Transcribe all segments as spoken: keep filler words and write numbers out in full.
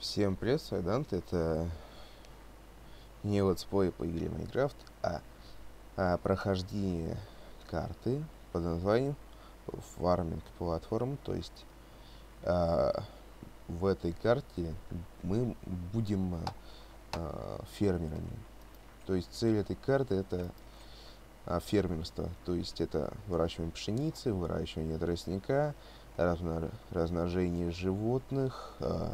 Всем привет, с вами Данте. Это не летсплей по игре Майнкрафт, а, а прохождение карты под названием Farming Platform. То есть а, в этой карте мы будем а, фермерами. То есть цель этой карты это а, фермерство. То есть это выращивание пшеницы, выращивание тростника, разно размножение животных а,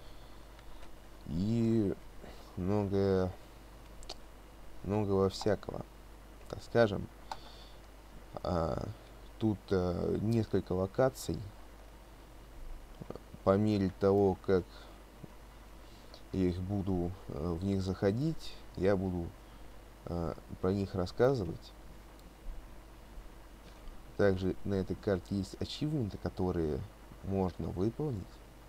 и многое многого всякого, так скажем. А, тут а, несколько локаций. По мере того, как я их буду а, в них заходить, я буду а, про них рассказывать. Также на этой карте есть ачивменты, которые можно выполнить.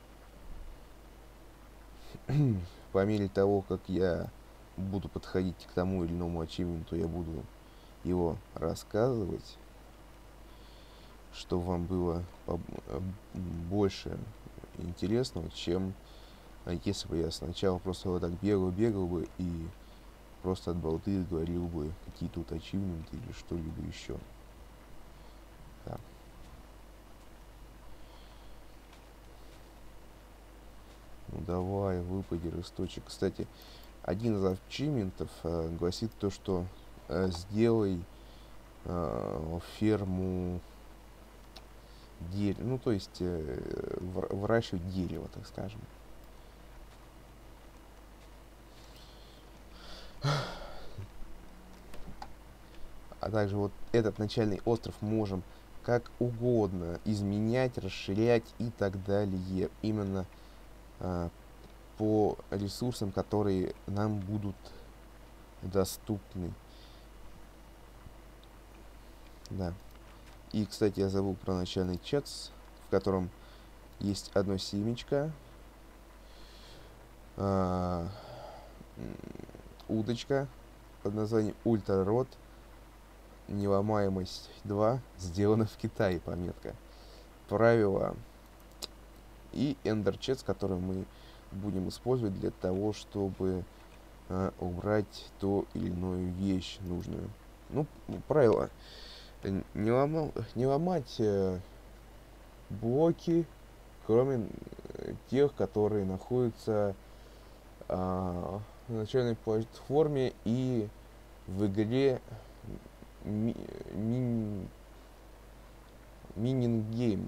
По мере того, как я буду подходить к тому или иному ачивменту, я буду его рассказывать, чтобы вам было больше интересного, чем если бы я сначала просто вот так бегал, бегал бы и просто от балды говорил бы какие тут ачивменты или что-либо еще. Да. Ну давай, выпади росточек. Кстати, один из ачивментов э, гласит то, что э, сделай э, ферму дерева, ну то есть э, выращивать дерево, так скажем. А также вот этот начальный остров можем как угодно изменять, расширять и так далее. Именно а, по ресурсам, которые нам будут доступны. Да. И, кстати, я забыл про начальный чат, в котором есть одно семечко, а, удочка под названием Ультрарод, неломаемость два, сделано в Китае, пометка. Правила и эндерчет, с которым мы будем использовать для того, чтобы э, убрать ту или иную вещь нужную. Ну, правило. Не, лома, не ломать э, блоки, кроме тех, которые находятся э, на начальной платформе и в игре ми, ми, Мининг Гейм.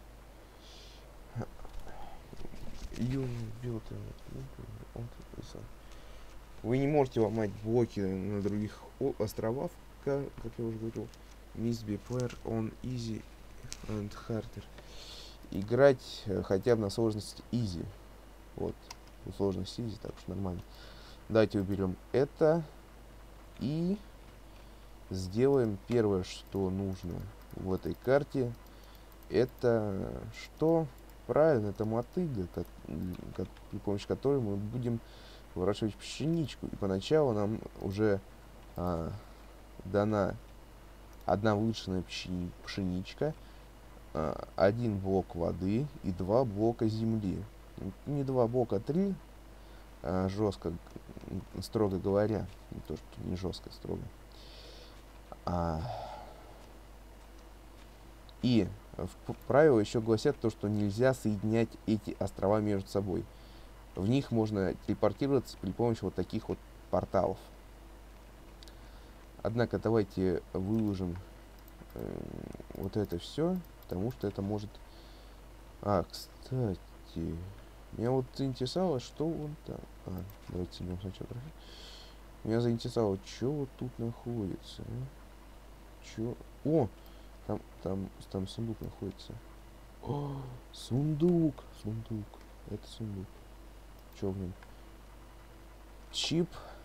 Вы не можете ломать блоки на других островах, как, как я уже говорил. Miss be player on easy and harder. Играть хотя бы на сложности easy. Вот. У сложности easy, так что нормально. Давайте уберем это. И сделаем первое, что нужно в этой карте. Это что? Правильно, это мотыга, как, как, при помощи которой мы будем выращивать пшеничку. И поначалу нам уже а, дана одна вылученная пшени, пшеничка, а, один блок воды и два блока земли. Не два блока, а три, а, жестко, строго говоря. Не то, что не жестко, строго. А, и в правила еще гласят то, что нельзя соединять эти острова между собой. В них можно телепортироваться при помощи вот таких вот порталов. Однако давайте выложим э, вот это все, потому что это может... А, кстати, меня вот заинтересовало, что вон там... А, давайте снимем сначала. Меня заинтересовало, что вот тут находится. А? Чё? О! Там, там, там сундук находится. О, сундук! Сундук. Это сундук. Что в нем? Чип.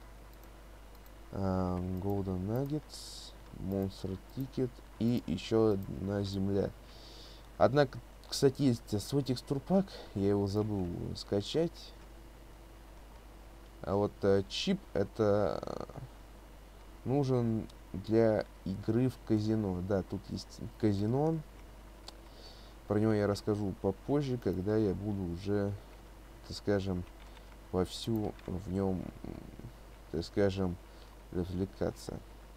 Uh, Golden Nuggets. Monster Ticket. И еще одна земля. Однако, кстати, есть свой текстурпак. Я его забыл скачать. А вот uh, чип это нужен для игры в казино. Да, тут есть казино. Про него я расскажу попозже, когда я буду уже так скажем, вовсю в нем, так скажем, развлекаться.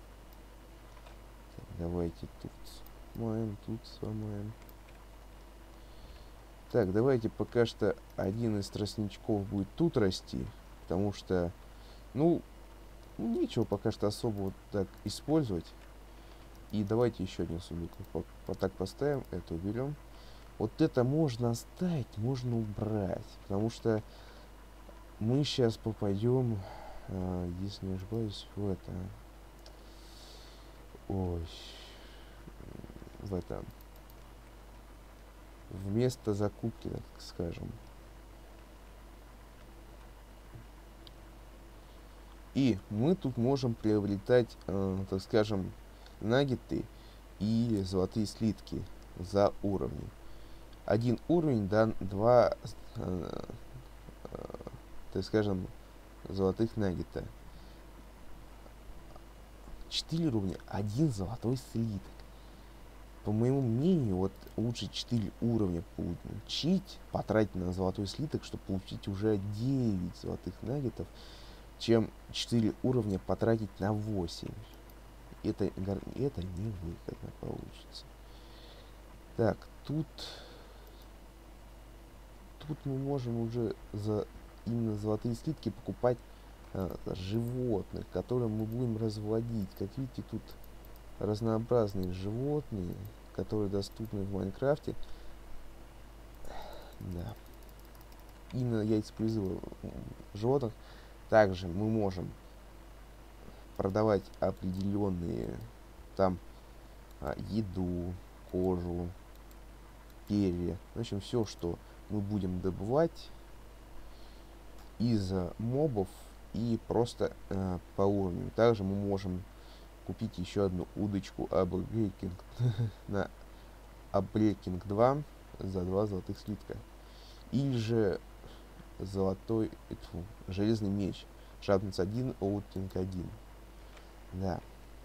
Так, давайте тут сломаем, тут сломаем. Так, давайте пока что один из тростничков будет тут расти, потому что, ну, нечего пока что особо вот так использовать. И давайте еще один сундук вот, вот так поставим, это уберем. Вот это можно оставить, можно убрать, потому что мы сейчас попадем, э, если не ошибаюсь, в это, ой, в это, вместо закупки, так скажем. И мы тут можем приобретать, э, так скажем, наггеты и золотые слитки за уровни. Один уровень дан два, э, э, так скажем, золотых наггета. Четыре уровня, один золотой слиток. По моему мнению, вот лучше четыре уровня получить, потратить на золотой слиток, чтобы получить уже девять золотых наггетов, чем четыре уровня потратить на восемь. Это, это невыгодно получится. Так, тут... Тут мы можем уже за именно золотые слитки покупать а, животных, которые мы будем разводить. Как видите, тут разнообразные животные, которые доступны в Майнкрафте. Да. Именно яйца призыва животных. Также мы можем продавать определенные там а, еду, кожу, перья. В общем, все, что мы будем добывать из мобов и просто э, по уровню. Также мы можем купить еще одну удочку Upbreaking на Upbreaking два за два золотых слитка. Или же золотой, фу, железный меч. Sharpness один, Outing один. Да.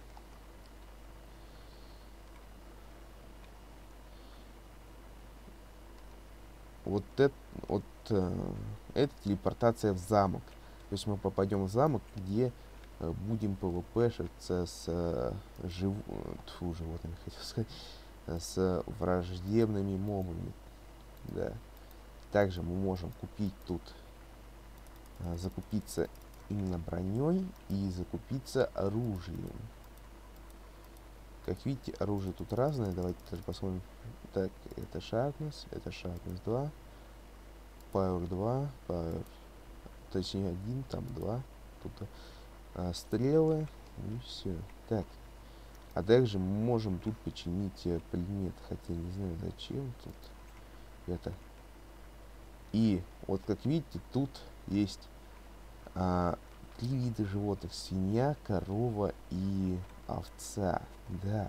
Вот это, вот, э, это телепортация в замок. То есть мы попадем в замок, где э, будем пвпшиться с э, жив... Тьфу, животными, хотел сказать, с враждебными мобами. Да. Также мы можем купить тут, э, закупиться именно броней и закупиться оружием. Как видите, оружие тут разное. Давайте тоже посмотрим. Так, это Sharpness, это Sharpness два, Power два, Power, точнее один, там два, тут а, стрелы, и все. Так, а также мы можем тут починить э, предмет, хотя не знаю зачем тут это. И вот как видите, тут есть а, три вида животных: свинья, корова и овца. Да.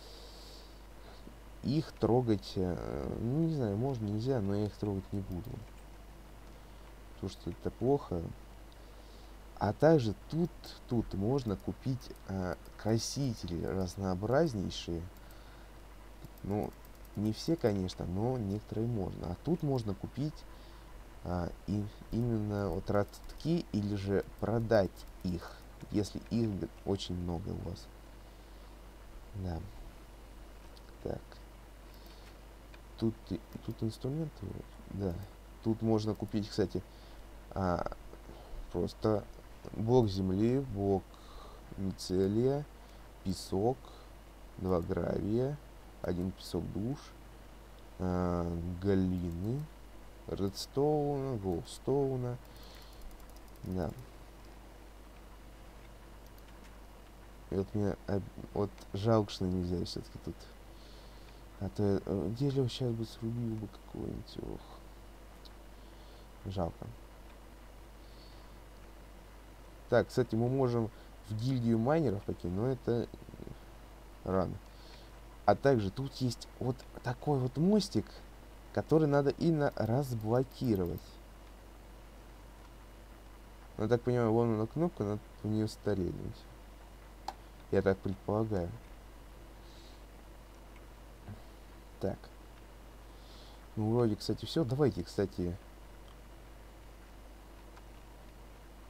Их трогать, э, ну не знаю, можно, нельзя, но я их трогать не буду. Потому что это плохо. А также тут, тут можно купить э, красители разнообразнейшие. Ну, не все, конечно, но некоторые можно. А тут можно купить а, и, именно вот ростки или же продать их, если их очень много у вас. Да. Так. Тут, тут инструменты, да. Тут можно купить, кстати, а, просто блок земли, блок мицелия, песок, два гравия, один песок душ, а, глины, редстоуна, голдстоуна. Да. И вот мне вот жалко, что нельзя все-таки тут. А то э, дерево сейчас бы срубил бы какое-нибудь. Ох. Жалко. Так, кстати, мы можем в гильдию майнеров пойти, но это рано. А также тут есть вот такой вот мостик, который надо именно разблокировать. Ну, я так понимаю, вон она кнопка, надо в нее стрельнуть. Я так предполагаю. Так. Ну, вроде, кстати, все. Давайте, кстати,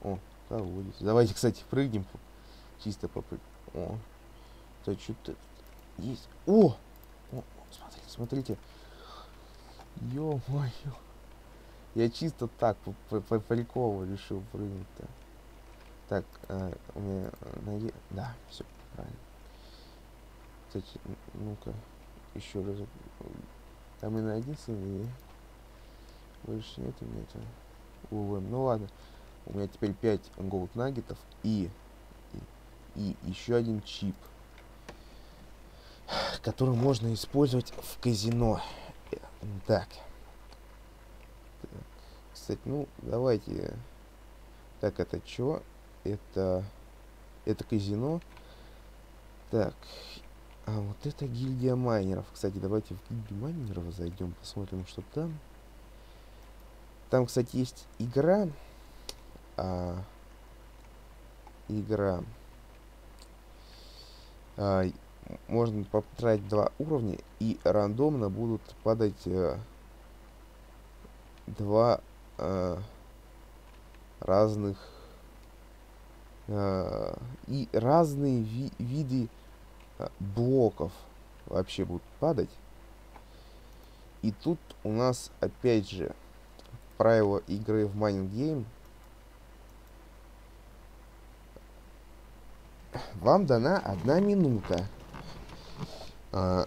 О, колодец. Давайте, кстати, прыгнем. Чисто попрыгнем. О, то что-то есть. О! О, смотрите, смотрите. Ё-моё. Я чисто так, по, по, по приколу решил прыгнуть-то. Так, а, у меня ноги... Да, все правильно. Кстати, ну-ка, еще разок. Там и на один сын, и больше нет у меня этого. Увы. Ну ладно. У меня теперь пять голд наггетов и, и, и еще один чип, который можно использовать в казино. Так. Кстати, ну, давайте. Так, это что? Это... Это казино. Так. А вот это гильдия майнеров. Кстати, давайте в гильдию майнеров зайдем, посмотрим, что там. Там, кстати, есть игра. А, игра. А, можно потратить два уровня, и рандомно будут падать а, два а, разных а, и разные ви виды а, блоков вообще будут падать. И тут у нас опять же правила игры в Mining Game. Вам дана одна минута. А,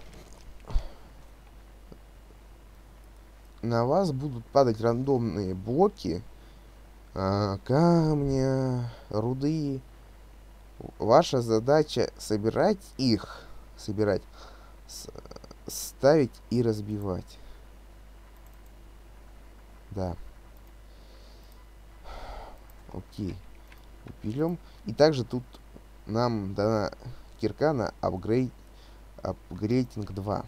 на вас будут падать рандомные блоки, а, камня, руды. Ваша задача собирать их, собирать, с, ставить и разбивать. Да. Окей. Берем. И также тут нам дана кирка на апгрейд, апгрейдинг два.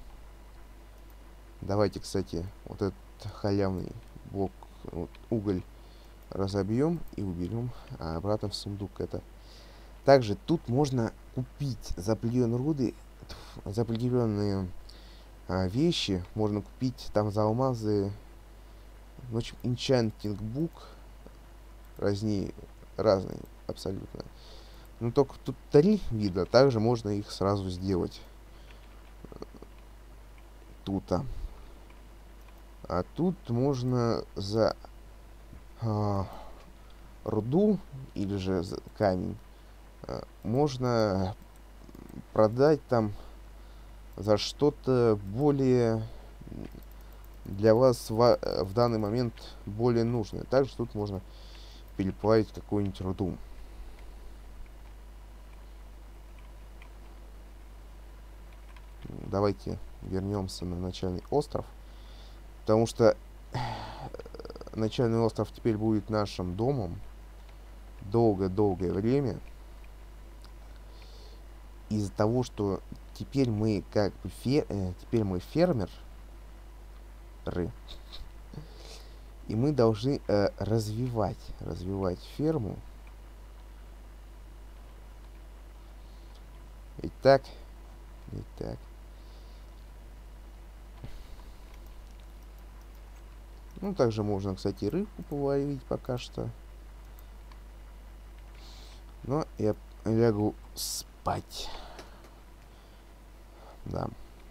Давайте, кстати, вот этот халявный блок, вот, уголь разобьем и уберем а обратно в сундук это. Также тут можно купить за определенные руды, за определенные а, вещи. Можно купить там за алмазы. В общем, enchanting book разные, разные абсолютно. Но только тут три вида, также можно их сразу сделать. Тут. А, а тут можно за а, руду или же за камень а, можно продать там за что-то более для вас в, в данный момент более нужное. Также тут можно переплавить какую-нибудь руду. Давайте вернемся на начальный остров, потому что начальный остров теперь будет нашим домом долгое-долгое время. Из-за того, что теперь мы как бы фер... э, теперь мы фермеры, и мы должны э, развивать, развивать ферму. Итак, итак. Ну, также можно, кстати, рыбку половить пока что. Но я лягу спать. Да.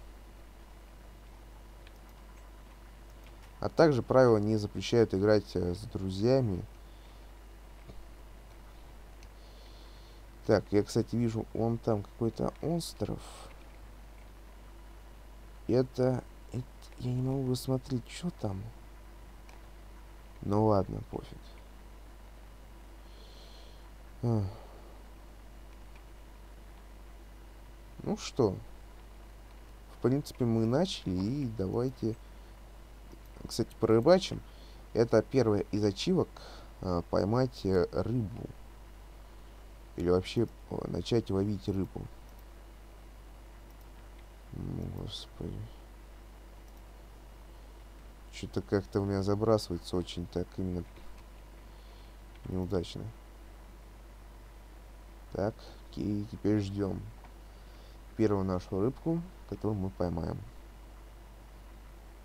А также правила не запрещают играть э, с друзьями. Так, я, кстати, вижу, вон там какой-то остров. Это, это... Я не могу рассмотреть, что там. Ну ладно, пофиг. Ах. Ну что, в принципе, мы начали, и давайте, кстати, порыбачим. Это первая из ачивок а, поймать а, рыбу. Или вообще а, начать ловить рыбу. Ну, господи. Что-то как-то у меня забрасывается очень так именно неудачно. Так, окей, теперь ждем первую нашу рыбку, которую мы поймаем.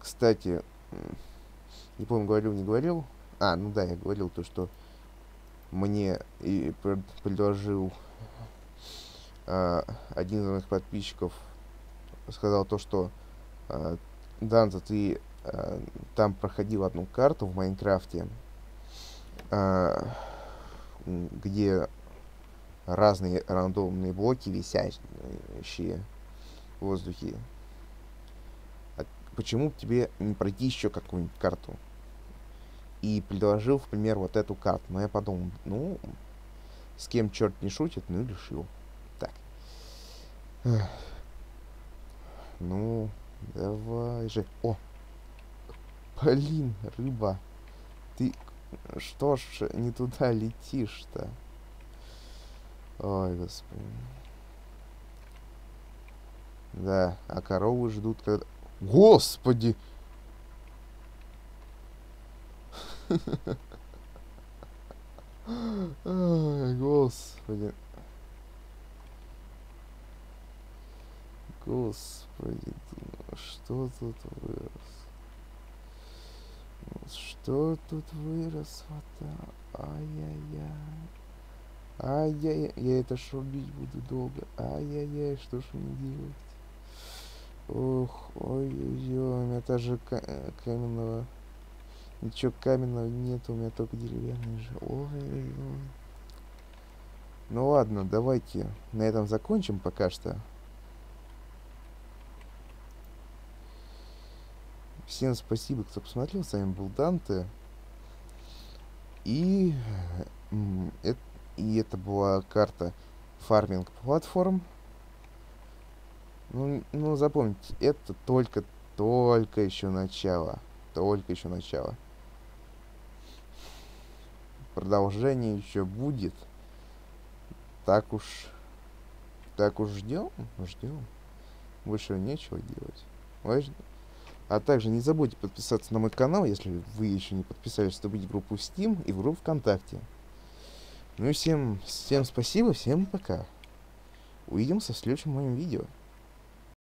Кстати, не помню, говорил, не говорил. А, ну да, я говорил то, что мне и пред- предложил а, один из моих подписчиков, сказал то, что а, Данза, ты а, там проходил одну карту в Майнкрафте, а, м, где разные рандомные блоки висящие в воздухе. А почему бы тебе не пройти еще какую-нибудь карту? И предложил, в пример, вот эту карту. Но я подумал, ну, с кем черт не шутит, ну и решил. Так. Эх, ну, давай же. О, блин, рыба. Ты что ж не туда летишь-то? Ой, господи. Да, а коровы ждут, когда... Господи! Ай, господи. Господи, ну что тут вырос? Ну что тут вырос? Ай-яй-яй. Ай-яй-яй. Я это ж рубить буду долго. Ай-яй-яй, что ж мне делать? Ох, ой-ой-ой, у меня даже ка- каменного... Ничего каменного нет, у меня только деревянный же. Ой-ой-ой. Ну ладно, давайте на этом закончим пока что. Всем спасибо, кто посмотрел. С вами был Данте. И, м, эт- и это была карта Farming Platform. Ну, ну, запомните, это только, только еще начало. Только еще начало. Продолжение еще будет. Так уж, так уж ждем, ждем. Больше нечего делать. Важно. А также не забудьте подписаться на мой канал, если вы еще не подписались, вступить в группу Steam и в группу ВКонтакте. Ну и всем, всем спасибо, всем пока. Увидимся в следующем моем видео.